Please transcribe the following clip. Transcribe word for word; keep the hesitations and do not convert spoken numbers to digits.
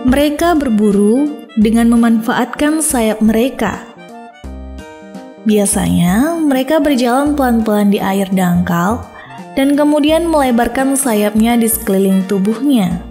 Mereka berburu dengan memanfaatkan sayap mereka. Biasanya, mereka berjalan pelan-pelan di air dangkal dan kemudian melebarkan sayapnya di sekeliling tubuhnya.